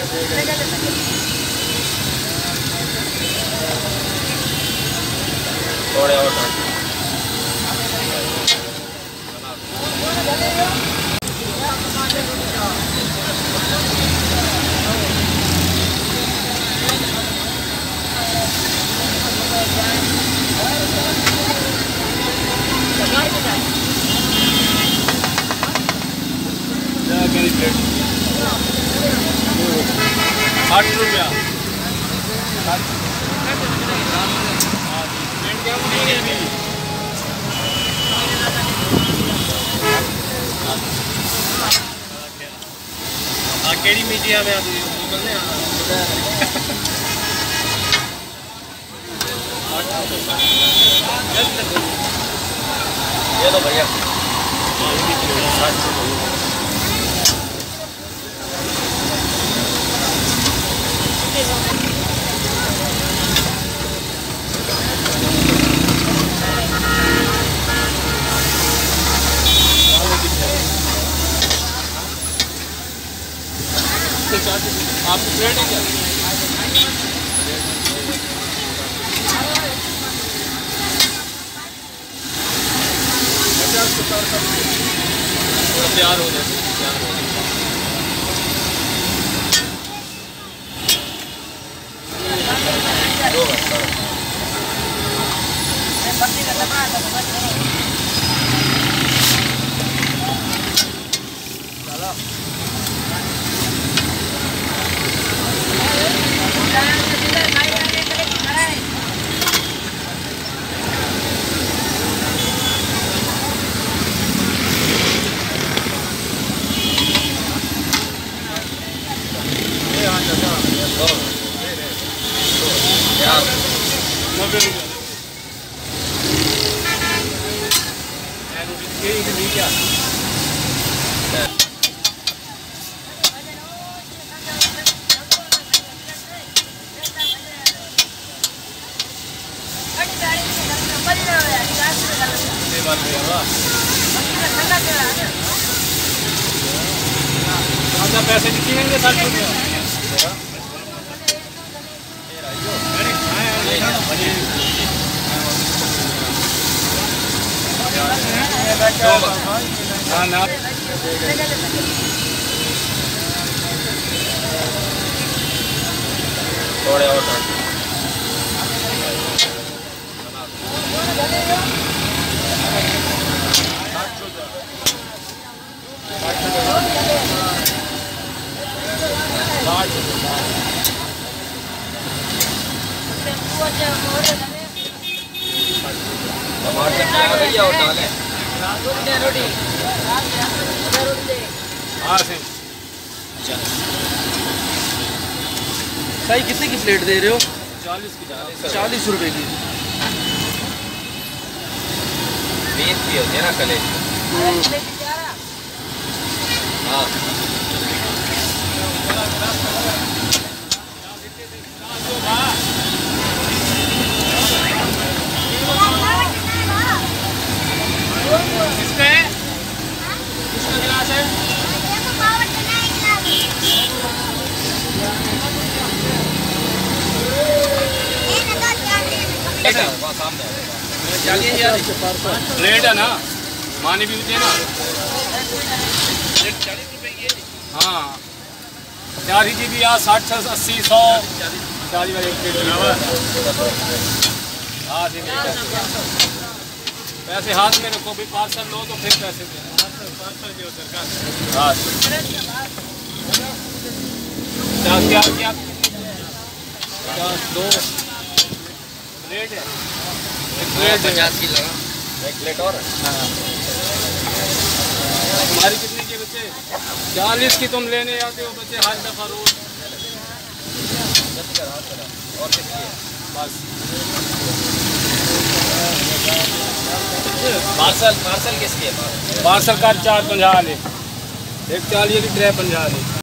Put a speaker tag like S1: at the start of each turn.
S1: थोड़े और मेरी प्लेट 60 रुपया। केड़ी मीडिया में ये लो भैया। आपकी प्लेट है क्या? तैयार हो जाए पैसे निकलेंगे 60 रुपया। थोड़े और
S2: भाई कितने की प्लेट दे रहे हो?
S1: 40
S2: रुपए की।
S1: 20 की होती है ना कले। हाँ किसका है? किसका गिलास है? रेट है ना, मानी भी होती है ना। 40 रुपए की। हाँ 4 जी भी 60 80 100 40 वाले पैसे हाथ में रखो भी, पार्सल लो तो फिर पैसे देना। क्या क्या 2 प्लेट है, एक प्लेट 50 की लगा, एक प्लेट और। तुम्हारी कितने की बच्चे? 40 की तुम लेने आते हो बच्चे हर दफा रोज। और कितनी है? बस पार्सल किसकी है? पार्सल का 450 ले, एक 40 की ट्रे 50 ले।